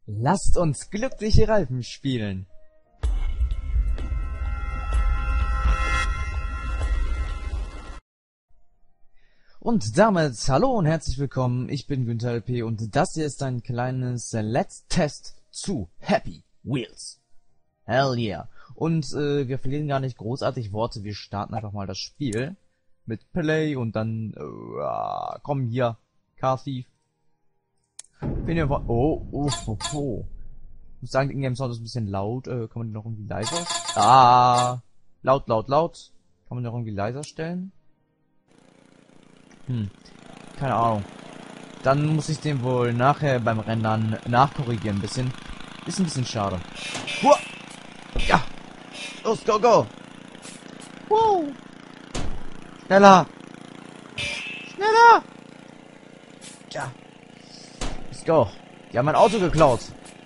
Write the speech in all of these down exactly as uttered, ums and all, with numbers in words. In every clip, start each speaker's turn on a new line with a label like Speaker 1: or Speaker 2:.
Speaker 1: Lasst uns glückliche Reifen spielen. Und damit hallo und herzlich willkommen, ich bin Günther L P und das hier ist ein kleines Let's Test zu Happy Wheels. Hell yeah. Und äh, wir verlieren gar nicht großartig Worte, wir starten einfach mal das Spiel mit Play und dann, äh, komm hier, Car Thief. Bin hier, oh, oh, oh, oh. Ich muss sagen, der Ingame-Sound ist ein bisschen laut, äh, kann man den noch irgendwie leiser? Ah, laut, laut, laut. Kann man den noch irgendwie leiser stellen? Hm, keine Ahnung. Dann muss ich den wohl nachher beim Rendern nachkorrigieren ein bisschen. Ist ein bisschen schade. Huah! Ja! Los, go, go! Wow! Schneller! Schneller! Ja! Let's go! Die haben mein Auto geklaut!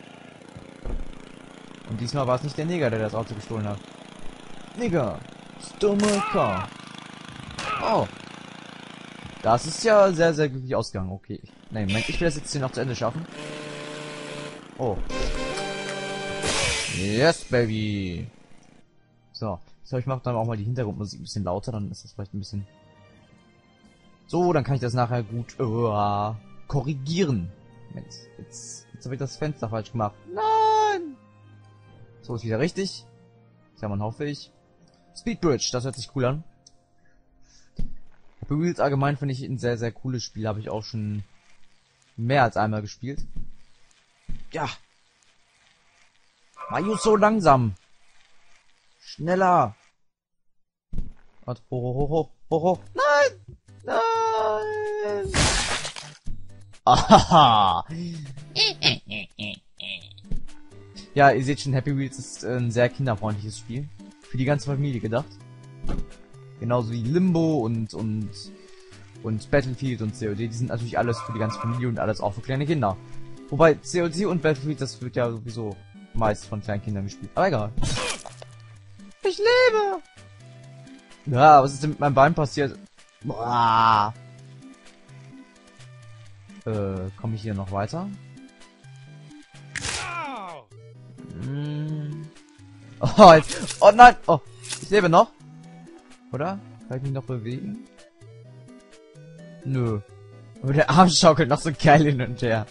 Speaker 1: Und diesmal war es nicht der Neger, der das Auto gestohlen hat. Neger! Stole my car! Oh! Das ist ja sehr, sehr glücklich ausgegangen. Okay. Nein, Moment, ich will das jetzt hier noch zu Ende schaffen. Oh. Yes, baby. So. So, ich mache dann auch mal die Hintergrundmusik ein bisschen lauter, dann ist das vielleicht ein bisschen... So, dann kann ich das nachher gut uh, korrigieren. Moment, jetzt, jetzt habe ich das Fenster falsch gemacht. Nein! So, ist wieder richtig. Ja, man hoffe ich. Speedbridge, das hört sich cool an. Happy Wheels allgemein finde ich ein sehr, sehr cooles Spiel. Habe ich auch schon mehr als einmal gespielt. Ja. Mario so langsam. Schneller. Warte, hoch, hoch, hoch, hoch, hoch. Nein! Nein! Ahaha! Ja, ihr seht schon, Happy Wheels ist ein sehr kinderfreundliches Spiel. Für die ganze Familie gedacht. Genauso wie Limbo und, und, und Battlefield und C O D, die sind natürlich alles für die ganze Familie und alles auch für kleine Kinder. Wobei C O D und Battlefield, das wird ja sowieso meist von kleinen Kindern gespielt. Aber egal. Ich lebe! Ja, was ist denn mit meinem Bein passiert? Boah. Äh, komme ich hier noch weiter? Hm. Oh, jetzt, oh nein! Oh, ich lebe noch. Oder? Kann ich mich noch bewegen? Nö. Aber der Arm schaukelt noch so geil hin und her.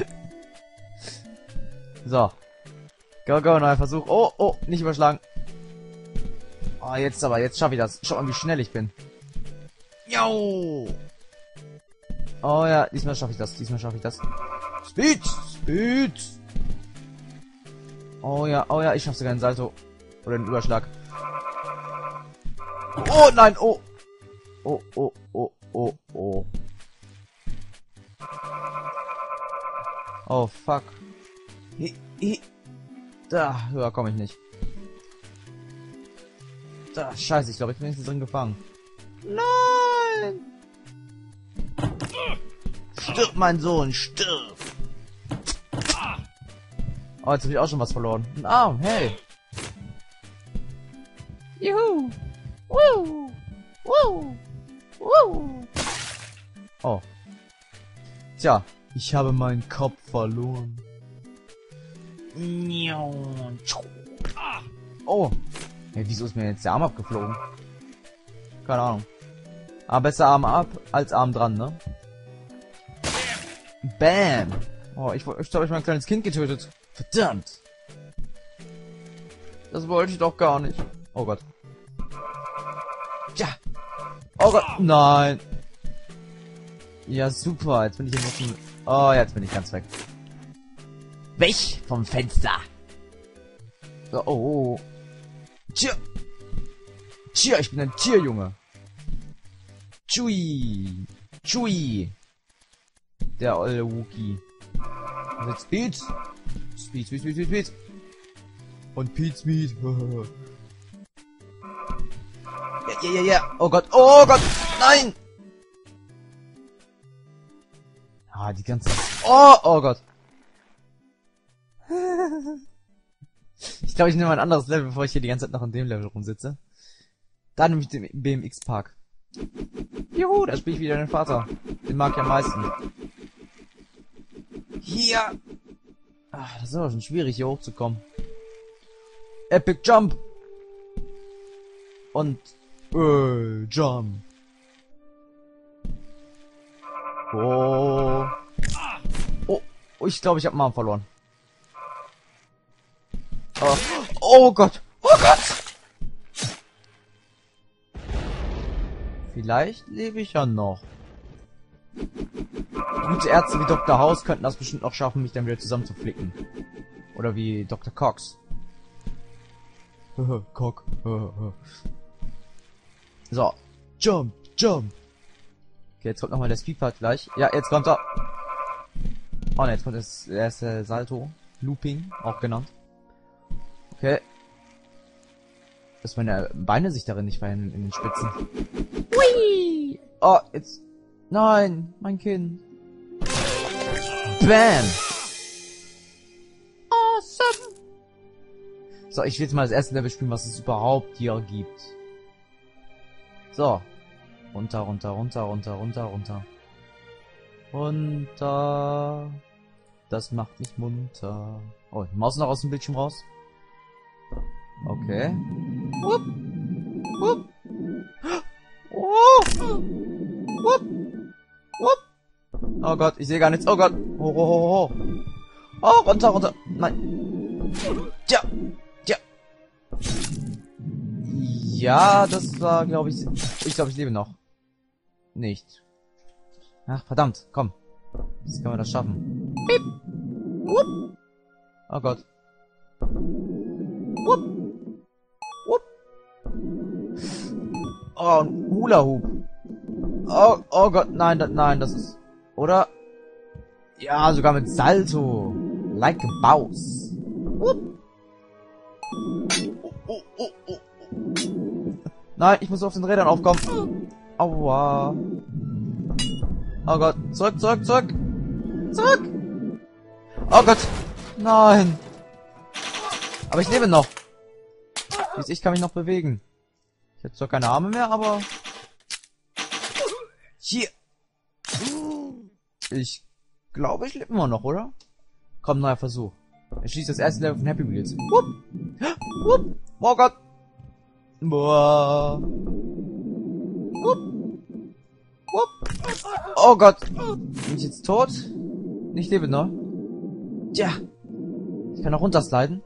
Speaker 1: So. Go, go, neuer Versuch. Oh, oh, nicht überschlagen. Oh, jetzt aber, jetzt schaffe ich das. Schau mal, wie schnell ich bin. Jo! Oh ja, diesmal schaffe ich das, diesmal schaffe ich das. Speed! Speed! Oh ja, oh ja, ich schaffe sogar einen Salto. Oder einen Überschlag. Oh nein, oh. Oh, oh, oh, oh, oh. Oh, fuck. Hi, hi. Da, höher komme ich nicht. Da, scheiße, ich glaube, ich bin jetzt drin gefangen. Nein! Stirb, mein Sohn, stirb! Oh, jetzt habe ich auch schon was verloren. Ein Arm, hey! Juhu! Woo! Woo! Woo! Oh. Tja, ich habe meinen Kopf verloren. Oh. Hey, wieso ist mir jetzt der Arm abgeflogen? Keine Ahnung. Aber besser Arm ab als Arm dran, ne? Bam! Oh, ich, ich habe euch mein kleines Kind getötet. Verdammt! Das wollte ich doch gar nicht. Oh Gott. Ja! Oh Gott, nein! Ja, super, jetzt bin ich hier noch... Oh, jetzt bin ich ganz weg. Weg vom Fenster! So, oh, oh. Tier! Tier, ich bin ein Tierjunge! Chui! Chui! Der olle Wookie. Und jetzt Speed! Speed, Speed, Speed, Speed, Speed! Und Pete Speed! Ja, ja, ja, ja! Oh Gott, oh Gott! Nein! Ah, die ganze... Oh, oh Gott! Ich glaube, ich nehme mal ein anderes Level, bevor ich hier die ganze Zeit noch in dem Level rumsitze. Da nehme ich den B M X-Park. Juhu, da spiele ich wieder den Vater. Den mag ich am meisten. Hier! Ah, das ist aber schon schwierig, hier hochzukommen. Epic Jump! Und... Äh, Jump. Oh. Oh, oh ich glaube, ich habe einen Arm verloren. Oh, oh Gott! Oh Gott! Vielleicht lebe ich ja noch. Gute Ärzte wie Doktor House könnten das bestimmt noch schaffen, mich dann wieder zusammenzuflicken. Oder wie Doktor Cox. Cock. So. Jump, jump. Okay, jetzt kommt nochmal der Speedpart gleich. Ja, jetzt kommt er. Oh ne, jetzt kommt das erste Salto. Looping, auch genannt. Okay. Dass meine Beine sich darin nicht verhindern in den Spitzen. Hui! Oh, jetzt. Nein, mein Kind. Bam! Awesome! So, ich will jetzt mal das erste Level spielen, was es überhaupt hier gibt. So. Runter, runter, runter, runter, runter, runter. Runter. Das macht mich munter. Oh, die Maus noch aus dem Bildschirm raus. Okay. Wupp. Wupp. Oh. Wupp. Wupp. Oh Gott, ich sehe gar nichts. Oh Gott. Oh, oh, oh, oh. Oh, runter, runter. Nein. Tja. Tja. Ja, das war, glaube ich... Ich glaube, ich lebe noch. Nicht. Ach, verdammt. Komm. Jetzt können wir das schaffen. Piep. Wupp. Oh Gott. Wupp. Wupp. Oh, ein Hula-Hoop. Oh, oh Gott, nein, da, nein, das ist... Oder? Ja, sogar mit Salto. Like a Baus. Wupp. Oh, oh, oh, oh. Nein, ich muss auf den Rädern aufkommen. Aua. Oh Gott. Zurück, zurück, zurück. Zurück. Oh Gott. Nein. Aber ich lebe noch. Ich kann mich noch bewegen. Ich habe zwar keine Arme mehr, aber... Hier. Ich glaube, ich lebe immer noch, oder? Komm, neuer Versuch. Er schließt das erste Level von Happy Wheels. Wupp. Wupp. Oh Gott. Boah. Wupp. Wupp. Oh Gott. Bin ich jetzt tot? Ich lebe noch. Tja. Ich kann auch runtersliden.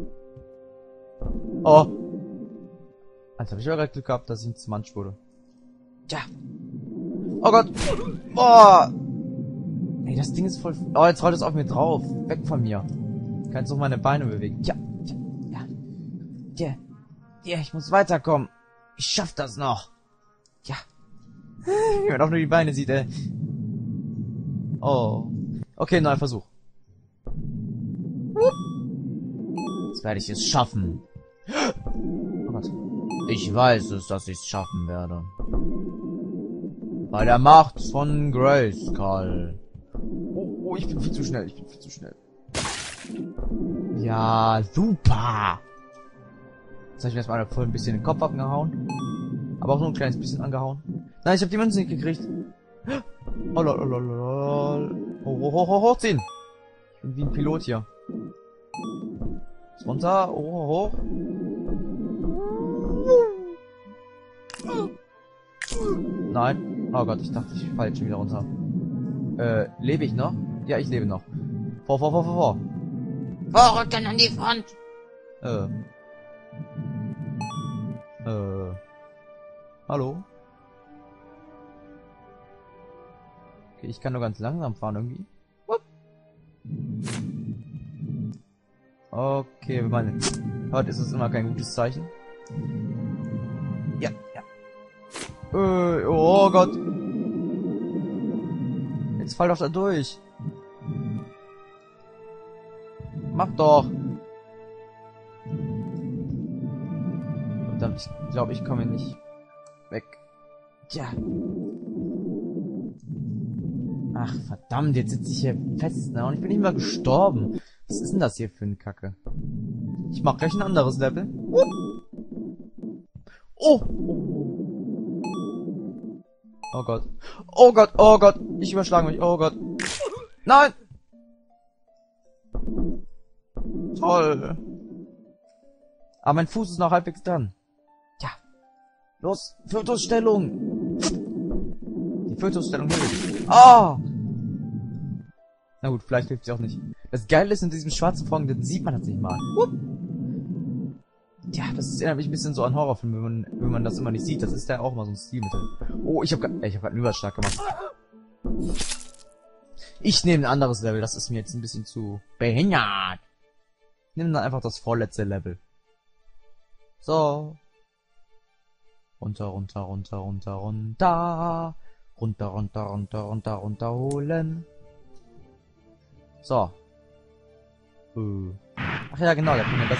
Speaker 1: Oh. Jetzt habe ich aber gerade Glück gehabt, dass ich nicht zum Mansch wurde. Tja. Oh Gott. Boah. Ey, das Ding ist voll... Oh, jetzt rollt es auf mir drauf. Weg von mir. Ich kann jetzt noch meine Beine bewegen. Tja. Tja. Ja. Tja. Ja, ich muss weiterkommen. Ich schaff das noch. Ja. Wenn man auch nur die Beine sieht, ey. Oh. Okay, neuer Versuch. Jetzt werde ich es schaffen. Oh Gott. Ich weiß es, dass ich es schaffen werde. Bei der Macht von Grayskull. Oh, oh, ich bin viel zu schnell. Ich bin viel zu schnell. Ja, super. Jetzt habe ich mir erstmal voll ein bisschen den Kopf abgehauen. Aber auch nur ein kleines bisschen angehauen. Nein, ich habe die Münze nicht gekriegt. Oh, lol, lol, lol. Hoch, hoch, hoch, hoch, hochziehen. Ich bin wie ein Pilot hier. Ist runter, hoch, hoch. Nein. Oh Gott, ich dachte, ich falle jetzt schon wieder runter. Äh, lebe ich noch? Ja, ich lebe noch. Vor, vor, vor, vor, vor. Vorrücken an die Front. Äh. Äh. Hallo? Okay, ich kann nur ganz langsam fahren irgendwie. Okay, wenn man hört, ist es immer kein gutes Zeichen. Ja, ja. Äh, oh Gott. Jetzt fall doch da durch. Mach doch. Verdammt, ich glaube, ich komme nicht weg. Tja. Ach, verdammt, jetzt sitze ich hier fest, ne? Und ich bin nicht mal gestorben. Was ist denn das hier für eine Kacke? Ich mach gleich ein anderes Level. Oh! Oh Gott. Oh Gott, oh Gott. Ich überschlage mich. Oh Gott. Nein! Toll. Aber mein Fuß ist noch halbwegs dran. Ja. Los, Fötusstellung. Die Fötusstellung hilft. Ah! Na gut, vielleicht hilft sie auch nicht. Das Geile ist, in diesem schwarzen Vorhang, dann sieht man das nicht mal. Hup. Ja, das ist, erinnert mich ein bisschen so an Horrorfilme, wenn man, wenn man das immer nicht sieht. Das ist ja auch immer so ein Stilmittel. Oh, ich habe ich hab grad einen Überschlag gemacht. Ich nehme ein anderes Level. Das ist mir jetzt ein bisschen zu behindert. Ich nehme dann einfach das vorletzte Level. So. Runter, runter, runter, runter, runter. Runter, runter, runter, runter, runterholen. So. Äh. Ach ja, genau, der kann ja das.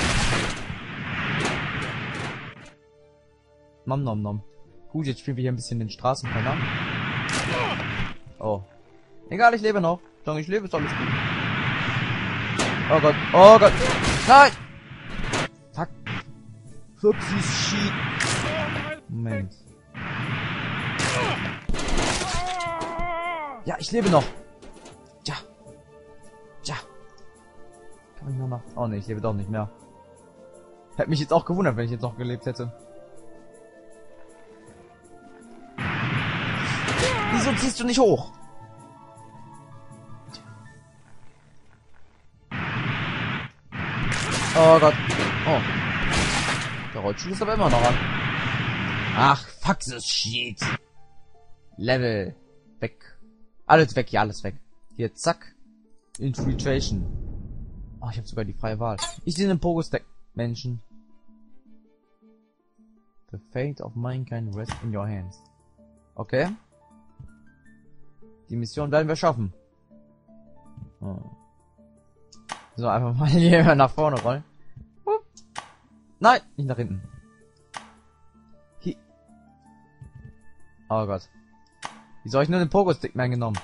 Speaker 1: Nom nom nom. Gut, jetzt spielen wir hier ein bisschen den Straßenpenner. Oh. Egal, ich lebe noch. Solange ich lebe, ist alles gut. Oh Gott, oh Gott. Nein! Fuck. Fuchsies Shit. Moment. Ja, ich lebe noch. Tja. Tja. Kann ich nur noch... Oh ne, ich lebe doch nicht mehr. Hätte mich jetzt auch gewundert, wenn ich jetzt noch gelebt hätte. Wieso ziehst du nicht hoch? Oh Gott. Oh. Der Rollstuhl ist aber immer noch an. Ach, fuck this shit. Level. Weg. Alles weg, ja, alles weg. Hier, zack. Infiltration. Oh, ich habe sogar die freie Wahl. Ich sehe den Pogo-Stack. Menschen. The fate of mankind rests in your hands. Okay. Die Mission werden wir schaffen. Oh. So, einfach mal hier nach vorne rollen. Hup. Nein, nicht nach hinten. Hi. Oh Gott. Wieso habe ich nur den Pogo-Stick mehr genommen?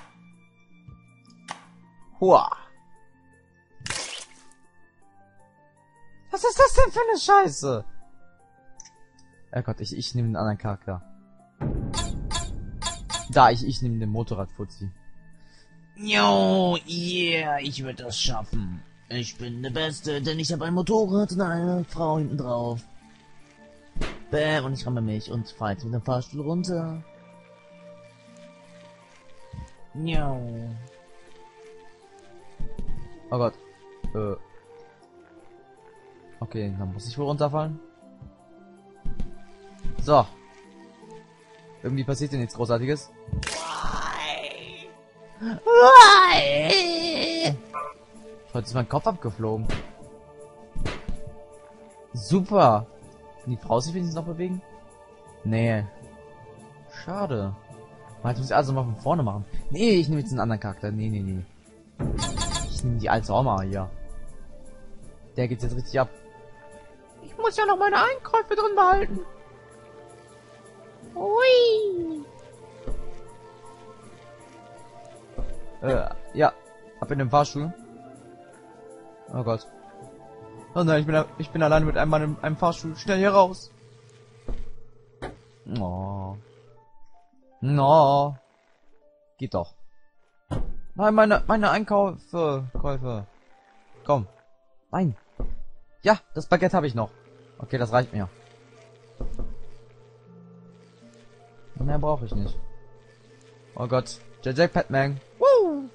Speaker 1: Hua. Was ist das denn für eine Scheiße? Oh Gott, ich, ich nehme den anderen Charakter. Da, ich, ich nehme den Motorradfuzzi.
Speaker 2: Jo, yeah, ich würde das schaffen. Ich bin der Beste, denn ich habe ein Motorrad und eine Frau hinten drauf. Bäm, und ich ramme mich und fahre jetzt mit dem Fahrstuhl runter. Jo.
Speaker 1: Oh Gott. Äh. Okay, dann muss ich wohl runterfallen. So. Irgendwie passiert hier nichts Großartiges. Heute ist mein Kopf abgeflogen. Super. Kann die Frau sich wenigstens noch bewegen? Nee. Schade. Jetzt muss ich also mal von vorne machen. Nee, ich nehme jetzt einen anderen Charakter. Nee, nee, nee. Ich nehme die alte Oma hier. Der geht's jetzt richtig ab. Ich muss ja noch meine Einkäufe drin behalten.
Speaker 2: Ui.
Speaker 1: Äh, ja. Ab in den Fahrstuhl. Oh Gott. Oh nein, ich bin, ich bin alleine mit einem Mann in einem Fahrstuhl. Schnell hier raus. Oh. No. Geht doch. Nein, meine, meine Einkäufe, Käufe. Komm. Nein. Ja, das Baguette habe ich noch. Okay, das reicht mir. Mehr brauche ich nicht. Oh Gott. J J Padman. Woo!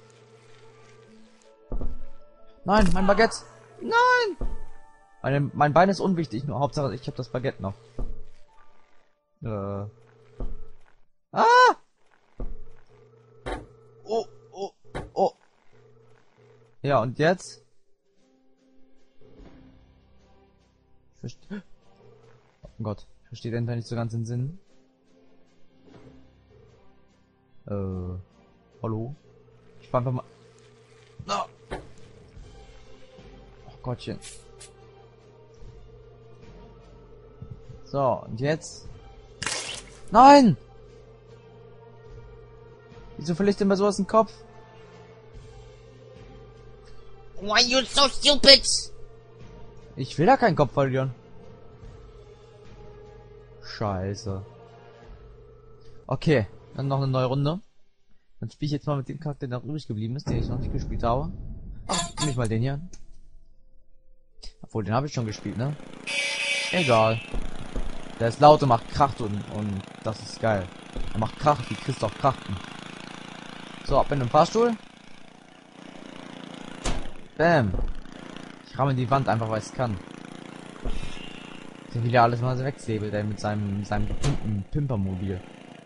Speaker 1: Nein, mein Baguette. Nein! Meine, mein Bein ist unwichtig, nur Hauptsache ich habe das Baguette noch. Äh. Ah! Oh, oh, oh. Ja, und jetzt? Ich verstehe. Oh Gott, ich verstehe den nicht so ganz den Sinn. Äh. Hallo? Ich fahr einfach mal. No. Oh Gottchen. So, und jetzt? Nein! Wieso verliere ich denn bei sowas den Kopf?
Speaker 2: Why you so stupid?
Speaker 1: Ich will da keinen Kopf verlieren. Scheiße. Okay, dann noch eine neue Runde. Dann spiele ich jetzt mal mit dem Charakter, der noch übrig geblieben ist, den ich noch nicht gespielt habe. Ach, nehme ich mal den hier. Obwohl, den habe ich schon gespielt, ne? Egal. Der ist laut und macht Krach und, und das ist geil. Er macht Krach wie Christoph Krachten. So, ab in den Fahrstuhl. Bam. Ich ramme die Wand einfach, weil ich es kann. Der will ja alles mal so wegsäbelt, ey, mit seinem, mit seinem gepumpten Pimpermobil.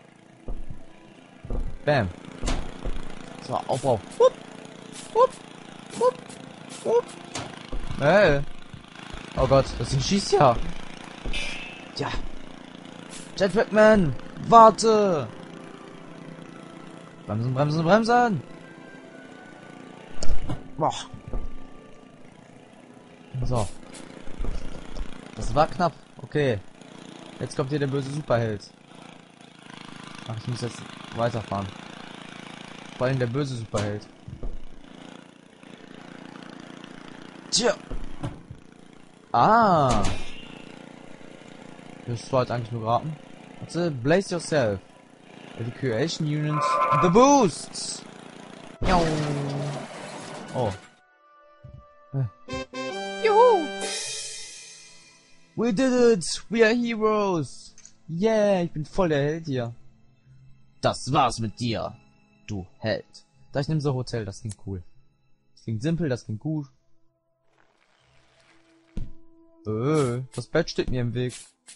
Speaker 1: Bam. So, Aufbau. Wupp. Wupp. Wupp. Wupp. Hey. Oh Gott, das Ding schießt ja. Ja. Jetpackman, warte. Bremsen, bremsen, bremsen. Boah. So. Das war knapp. Okay. Jetzt kommt hier der böse Superheld. Ach, ich muss jetzt weiterfahren. Vor allem der böse Superheld. Tja. Ah. Das war halt eigentlich nur geraten. Warte, blaze yourself. Evacuation units. The boosts. Oh. Juhu. We did it. We are heroes. Yeah, ich bin voll der Held hier. Das war's mit dir, du Held. Da ich nehme so Hotel, das klingt cool. Das klingt simpel, das klingt gut. Äh, das Bett steht mir im Weg.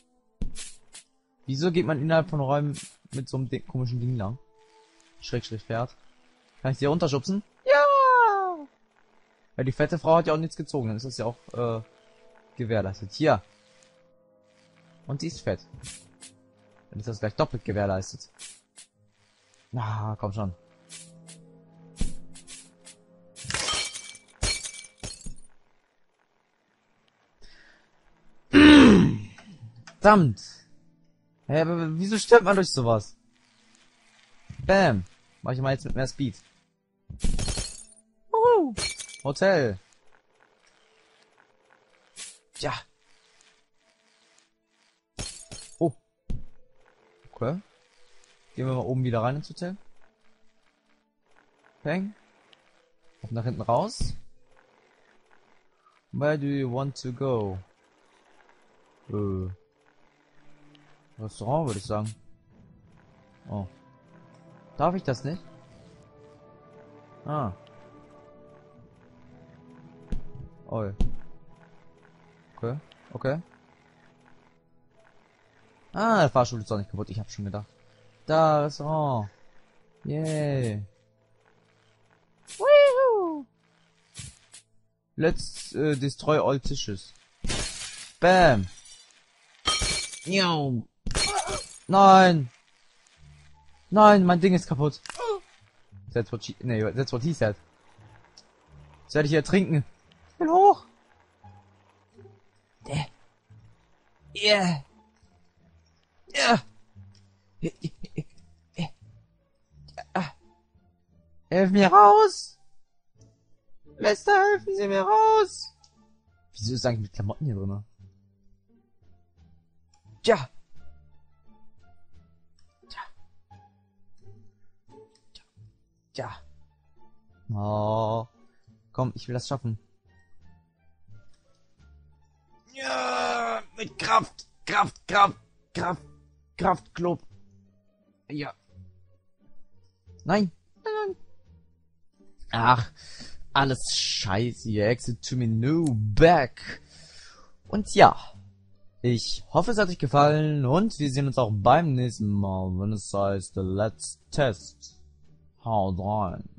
Speaker 1: Wieso geht man innerhalb von Räumen mit so einem Ding, komischen Ding lang? Schrägstrich Pferd. Kann ich sie runterschubsen? Ja! Weil die fette Frau hat ja auch nichts gezogen, dann ist das ja auch äh, gewährleistet. Hier. Und die ist fett. Dann ist das gleich doppelt gewährleistet. Na, komm schon. Verdammt. Hä, aber wieso stirbt man durch sowas? Bam. Mach ich mal jetzt mit mehr Speed. Uhu. Hotel. Tja. Oh. Okay. Gehen wir mal oben wieder rein ins Hotel. Peng. Und nach hinten raus. Where do you want to go? Äh. Restaurant, würde ich sagen. Oh. Darf ich das nicht? Ah. Oh. Okay. Okay. Ah, der Fahrstuhl ist doch nicht kaputt. Ich hab schon gedacht. Da, Restaurant. Yay. Woohoo. Let's uh, destroy all tissues. Bam.
Speaker 2: Yo.
Speaker 1: Nein. Nein, mein Ding ist kaputt. That's what she... Nee, that's what he said. Jetzt werde ich hier trinken. Ich will hoch.
Speaker 2: Yeah. Yeah.
Speaker 1: Helf mir raus. Lester, helfen Sie mir raus. Wieso ist eigentlich mit Klamotten hier drin? Tja. Tja. Tja. Tja. Oh. Komm, ich will das schaffen.
Speaker 2: Ja, mit Kraft, Kraft, Kraft, Kraft, Kraftclub. Ja.
Speaker 1: Nein. Nein. Ach, alles scheiße hier. Exit to menu, back. Und ja. Ich hoffe, es hat euch gefallen und wir sehen uns auch beim nächsten Mal, wenn es heißt Let's Test. Haut rein.